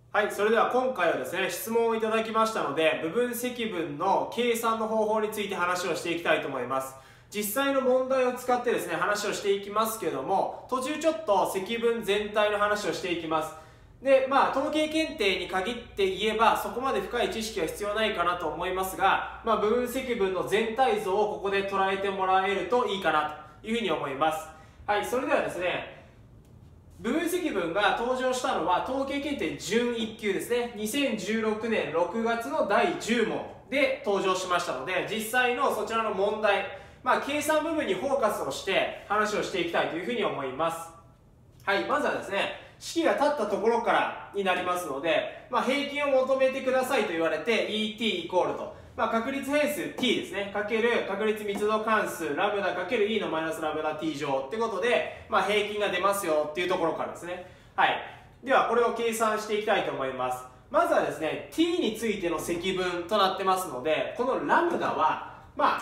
はい、それでは今回はですね、質問をいただきましたので、部分積分の計算の方法について話をしていきたいと思います。実際の問題を使ってですね、話をしていきますけれども、途中ちょっと積分全体の話をしていきます。で、統計検定に限って言えば、そこまで深い知識は必要ないかなと思いますが、部分積分の全体像をここで捉えてもらえるといいかなというふうに思います。はい、それではですね、部分積分が登場したのは統計検定準1級ですね。2016年6月の第10問で登場しましたので、実際のそちらの問題、計算部分にフォーカスをして話をしていきたいというふうに思います。はい、まずはですね、式が立ったところからになりますので、平均を求めてくださいと言われて ET イコールと、確率変数 t ですね、かける確率密度関数ラムダかける e のマイナスラムダ t 乗ってことで、平均が出ますよっていうところからですね。はい。ではこれを計算していきたいと思います。まずはですね、t についての積分となってますので、このラムダは、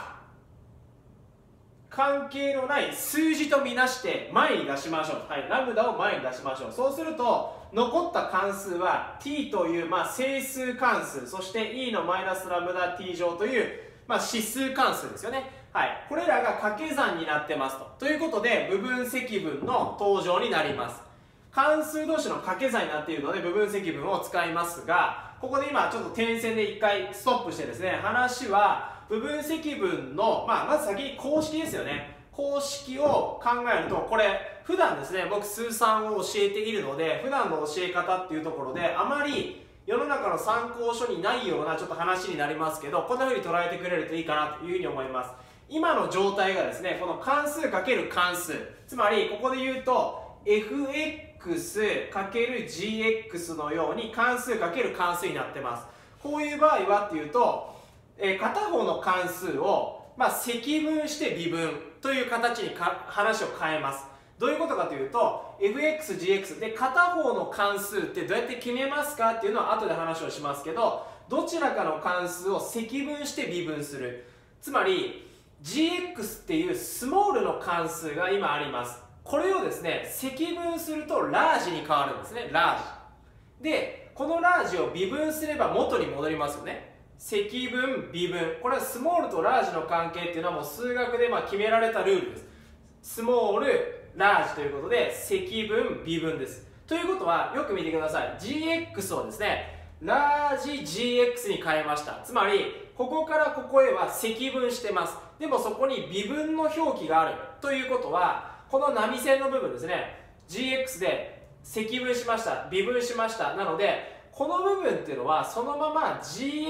関係のない数字とみなして前に出しましょう。はい、ラムダを前に出しましょう。そうすると、残った関数は t という整数関数、そして e のマイナスラムダ t 乗という指数関数ですよね。はい、これらが掛け算になってますと。ということで、部分積分の登場になります。関数同士の掛け算になっているので、部分積分を使いますが、ここで今ちょっと点線で一回ストップしてですね、話は、部分積分の、まず先に公式ですよね。公式を考えると、これ、普段ですね、僕、数3を教えているので、普段の教え方っていうところで、あまり世の中の参考書にないようなちょっと話になりますけど、こんな風に捉えてくれるといいかなというふうに思います。今の状態がですね、この関数かける関数、つまり、ここで言うと、fx×gx のように関数かける関数になってます。こういう場合はっていうと、片方の関数を、積分して微分という形に話を変えます。どういうことかというと、fx、gx で片方の関数ってどうやって決めますかっていうのは後で話をしますけど、どちらかの関数を積分して微分する。つまり、gx っていうスモールの関数が今あります。これをですね、積分するとラージに変わるんですね。ラージ。で、このラージを微分すれば元に戻りますよね。積分、微分。これはスモールとラージの関係っていうのはもう数学で決められたルールです。スモール、ラージということで、積分、微分です。ということは、よく見てください。gx をですね、ラージ gx に変えました。つまり、ここからここへは積分してます。でもそこに微分の表記がある。ということは、この波線の部分ですね、gx で積分しました。微分しました。なので、この部分っていうのはそのまま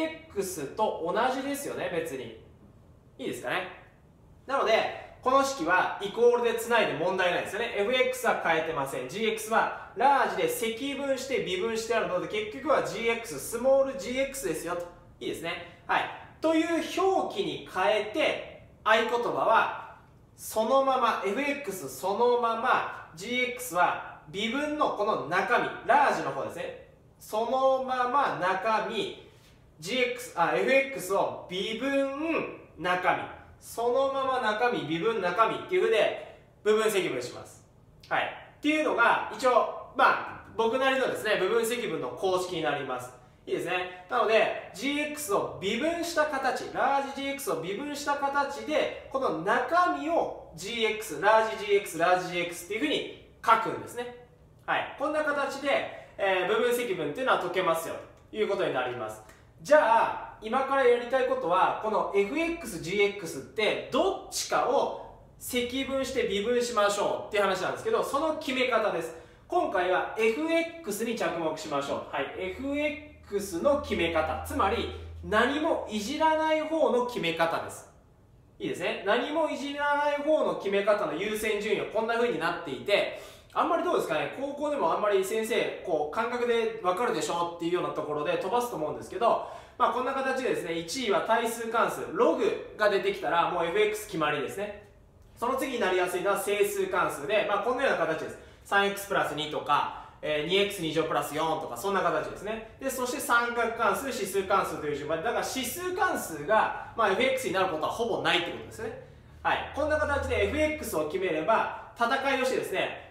gx と同じですよね、別に。いいですかね。なので、この式はイコールでつないで問題ないですよね。fx は変えてません。gx はラージで積分して微分してあるので、結局は gx、スモール gx ですよと。いいですね。はい。という表記に変えて、合言葉はそのまま、fx そのまま、gx は微分のこの中身、ラージの方ですね。そのまま中身、fx を微分中身。そのまま中身、微分中身っていう風で部分積分します。はい。っていうのが一応、僕なりのですね、部分積分の公式になります。いいですね。なので、gx を微分した形、ラージ gx を微分した形で、この中身を gx、ラージ gx、ラージ gx っていう風に書くんですね。はい。こんな形で、部分積分っていうのは解けますよということになります。じゃあ今からやりたいことはこの fx、gx ってどっちかを積分して微分しましょうっていう話なんですけど、その決め方です。今回は fx に着目しましょう。はい、fx の決め方、つまり何もいじらない方の決め方です。いいですね。何もいじらない方の決め方の優先順位はこんな風になっていて、あんまりどうですかね、高校でもあんまり先生、感覚で分かるでしょっていうようなところで飛ばすと思うんですけど、こんな形でですね、1位は対数関数、ログが出てきたらもう fx 決まりですね。その次になりやすいのは整数関数で、こんなような形です。3x プラス2とか、2x2 乗プラス4とか、そんな形ですね。で、そして三角関数、指数関数という順番で、だから指数関数が、fx になることはほぼないってことですね。はい。こんな形で fx を決めれば、戦いをしてですね、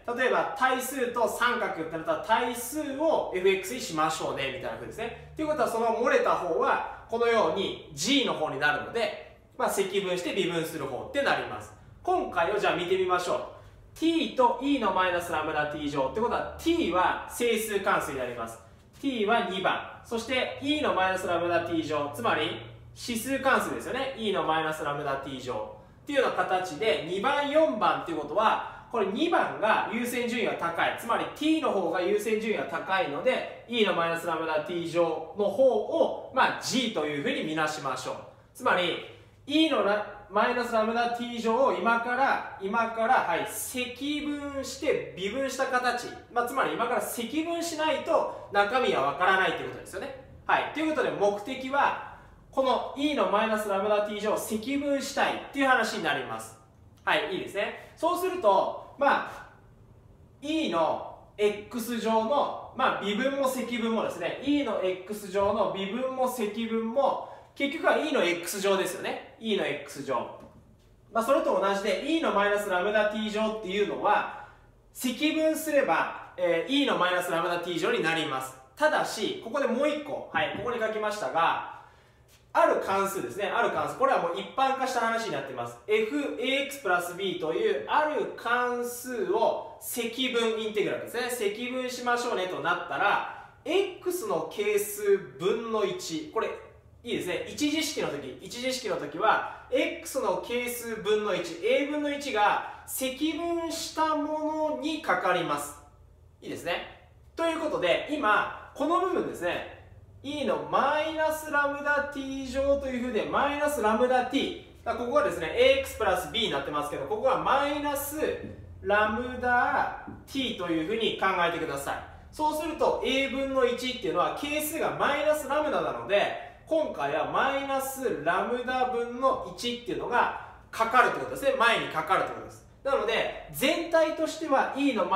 例えば対数と三角ってなったら対数を fx にしましょうねみたいな風ですね。ということはその漏れた方はこのように g の方になるので、積分して微分する方ってなります。今回をじゃあ見てみましょう。t と e のマイナスラムダ t 乗ってことは t は整数関数になります。t は2番。そして e のマイナスラムダ t 乗、つまり指数関数ですよね。e のマイナスラムダ t 乗っていうような形で2番4番っていうことは、これ2番が優先順位が高い。つまり t の方が優先順位が高いので e のマイナスラムダ t 乗の方を、g というふうに見なしましょう。つまり e のマイナスラムダ t 乗を今から、積分して微分した形。つまり今から積分しないと中身はわからないということですよね。ということで目的は、この e のマイナスラムダ t 乗を積分したいっていう話になります。いいですね。そうすると、e の x 乗の、微分も積分もですね、e の x 乗の微分も積分も、結局は e の x 乗ですよね。e の x 乗。それと同じで e のマイナスラムダ t 乗っていうのは、積分すれば、e のマイナスラムダ t 乗になります。ただし、ここでもう一個、ここに書きましたが、ある関数ですね。ある関数。これはもう一般化した話になっています。f(ax プラス b) というある関数を積分インテグラルですね。積分しましょうねとなったら、x の係数分の1。これ、いいですね。一次式の時は、x の係数分の1、a 分の1が積分したものにかかります。いいですね。ということで、今、この部分ですね。e のマイナスラムダ t 乗というふうで、マイナスラムダ t。ここはですね、ax プラス b になってますけど、ここはマイナスラムダ t というふうに考えてください。そうすると、a 分の1っていうのは、係数がマイナスラムダなので、今回はマイナスラムダ分の1っていうのがかかるってことですね。前にかかるってことです。なので、全体としては e の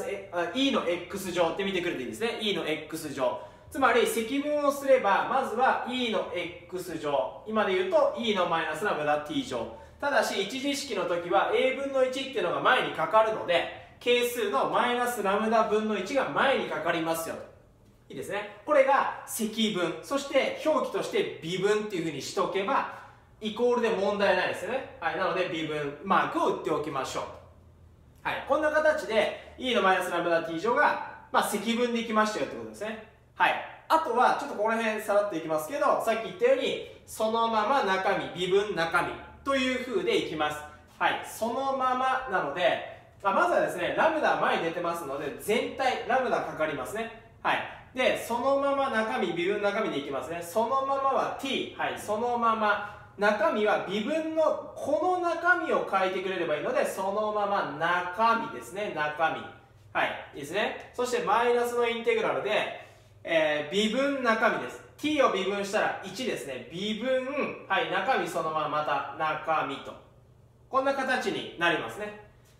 x 乗って見てくれていいですね。e の x 乗。つまり積分をすれば、まずは e の x 乗。今で言うと e のマイナスラムダ t 乗。ただし、一次式の時は a 分の1っていうのが前にかかるので、係数のマイナスラムダ分の1が前にかかりますよ。いいですね。これが積分。そして表記として微分っていうふうにしとけば、イコールで問題ないですよね。なので微分マークを打っておきましょう。こんな形で e のマイナスラムダ t 乗が、積分でいきましたよってことですね。あとは、ちょっとこの辺さらっといきますけど、さっき言ったように、そのまま中身、微分中身という風でいきます。そのままなので、まずはですね、ラムダ前に出てますので、全体、ラムダかかりますね。で、そのまま中身、微分中身でいきますね。そのままは t。そのまま。中身は微分のこの中身を書いてくれればいいので、そのまま中身ですね。中身。いいですね。そしてマイナスのインテグラルで、微分中身です。t を微分したら1ですね。微分、中身そのまままた中身と。こんな形になりますね。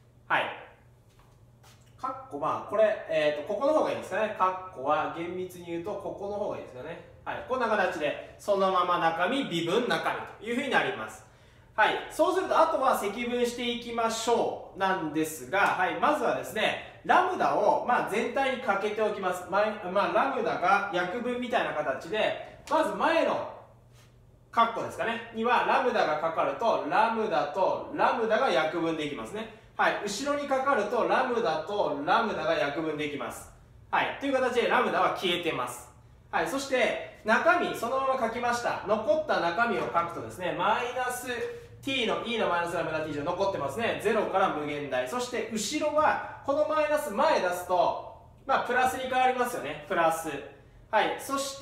カッコ、これ、ここの方がいいですかね。カッコは厳密に言うと、ここの方がいいですよね。こんな形で、そのまま中身、微分中身というふうになります。そうすると、あとは積分していきましょうなんですが、まずはですね、ラムダを、全体にかけておきます。ラムダが約分みたいな形で、まず前のカッコですかね、にはラムダがかかると、ラムダとラムダが約分でいきますね。後ろにかかると、ラムダとラムダが約分でいきます。という形でラムダは消えてます。そして、中身、そのまま書きました。残った中身を書くとですね、マイナス t の e のマイナスラムダ t 乗残ってますね。0から無限大。そして後ろは、このマイナス前出すと、プラスに変わりますよね。プラス。そして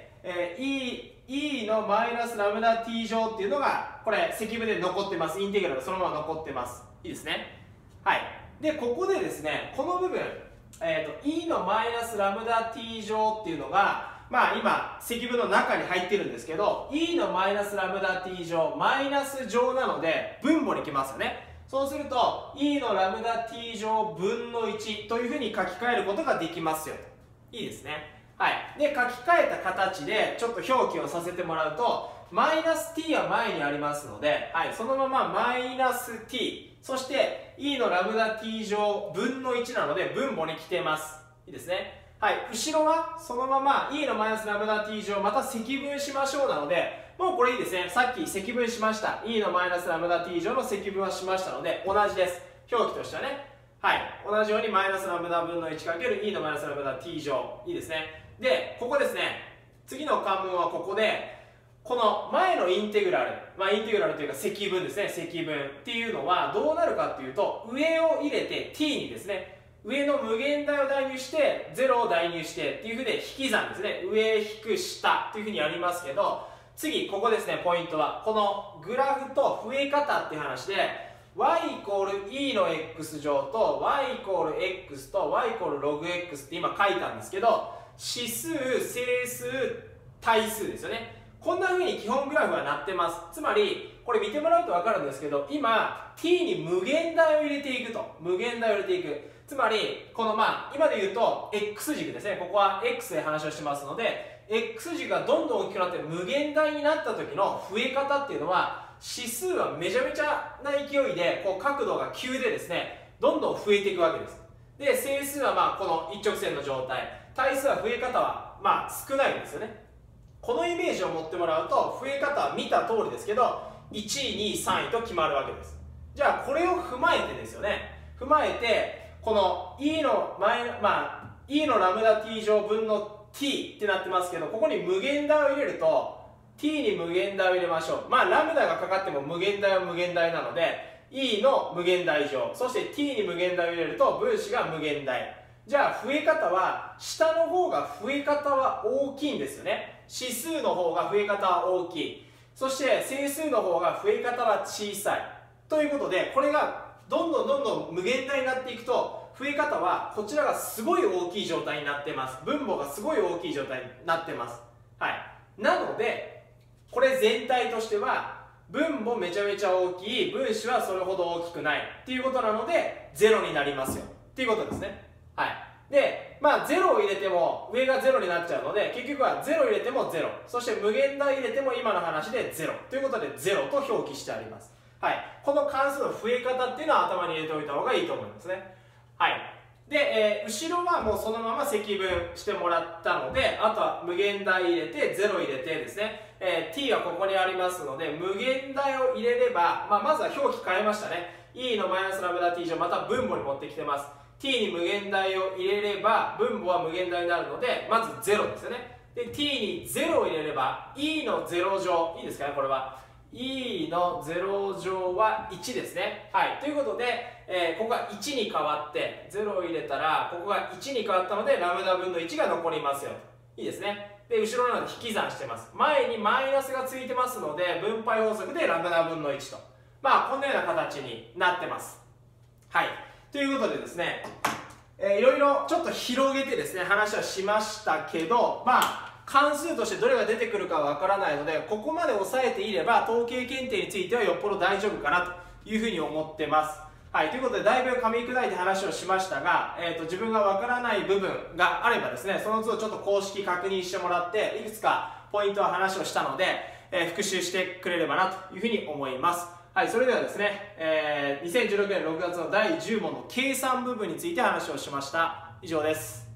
、e のマイナスラムダ t 乗っていうのが、これ、積分で残ってます。インテグラルそのまま残ってます。いいですね。で、ここでですね、この部分、e のマイナスラムダ t 乗っていうのが、今、積分の中に入ってるんですけど、e のマイナスラムダ t 乗、マイナス乗なので、分母に来ますよね。そうすると、e のラムダ t 乗分の1というふうに書き換えることができますよ。いいですね。で、書き換えた形で、ちょっと表記をさせてもらうと、マイナス t は前にありますので、そのままマイナス t。 そして e のラムダ t 乗分の1なので分母に来てます。いいですね。はい、後ろはそのまま e のマイナスラムダ t 乗また積分しましょうなので、もうこれいいですね。さっき積分しました。e のマイナスラムダ t 乗の積分はしましたので同じです。表記としてはね。はい、同じようにマイナスラムダ分の 1×e のマイナスラムダ t 乗。いいですね。で、ここですね。次の関門はここで、この前のインテグラル、インテグラルというか積分ですね。積分っていうのはどうなるかっていうと、上を入れて t にですね、上の無限大を代入して0を代入してっていうふうで引き算ですね。上引く下っていうふうにやりますけど、次ここですね、ポイントはこのグラフと増え方っていう話で、y イコール e の x 乗と y イコール x と y イコール log x って今書いたんですけど、指数、整数、対数ですよね。こんな風に基本グラフはなってます。つまり、これ見てもらうと分かるんですけど、今、t に無限大を入れていくと。無限大を入れていく。つまり、この今で言うと、x 軸ですね。ここは x で話をしてますので、x 軸がどんどん大きくなって無限大になった時の増え方っていうのは、指数はめちゃめちゃな勢いで、こう角度が急でですね、どんどん増えていくわけです。で、整数はこの一直線の状態。対数は増え方は少ないんですよね。このイメージを持ってもらうと、増え方は見た通りですけど、1位、2位、3位と決まるわけです。じゃあ、これを踏まえてですよね。踏まえて、この e のラムダ t 乗分の t ってなってますけど、ここに無限大を入れると、t に無限大を入れましょう。ラムダがかかっても無限大は無限大なので、e の無限大乗、そして t に無限大を入れると分子が無限大。じゃあ増え方は、下の方が増え方は大きいんですよね。指数の方が増え方は大きい。そして整数の方が増え方は小さい。ということで、これがどんどん無限大になっていくと、増え方はこちらがすごい大きい状態になってます。分母がすごい大きい状態になってます。はい。なので、これ全体としては、分母めちゃめちゃ大きい、分子はそれほど大きくないっていうことなので、0になりますよっていうことですね。はい。で、0を入れても上が0になっちゃうので、結局は0入れても0。そして無限大入れても今の話で0。ということで0と表記してあります。はい。この関数の増え方っていうのは頭に入れておいた方がいいと思いますね。はい。で、後ろはもうそのまま積分してもらったので、あとは無限大入れて0入れてですね、t はここにありますので、無限大を入れれば、まずは表記変えましたね。e のマイナスラムダ t 乗また分母に持ってきてます。t に無限大を入れれば分母は無限大になるので、まず0ですよね。で t に0を入れれば e の0乗、いいですかね、これは e の0乗は1ですね。はい、ということで、ここが1に変わって0を入れたらここが1に変わったのでラムダ分の1が残りますよ。いいですね。で後ろなので引き算してます。前にマイナスがついてますので分配法則でラムダ分の1と、こんなような形になってます。はい、ということでですね、いろいろちょっと広げてですね話はしましたけど、関数としてどれが出てくるかはわからないので、ここまで押さえていれば統計検定についてはよっぽど大丈夫かなというふうに思ってます。はい、ということでだいぶ噛み砕いて話をしましたが、自分がわからない部分があればですね、その都度ちょっと公式確認してもらっていくつかポイントは話をしたので、復習してくれればなというふうに思います。はい、それではですね、2016年6月の第10問の計算部分について話をしました。以上です。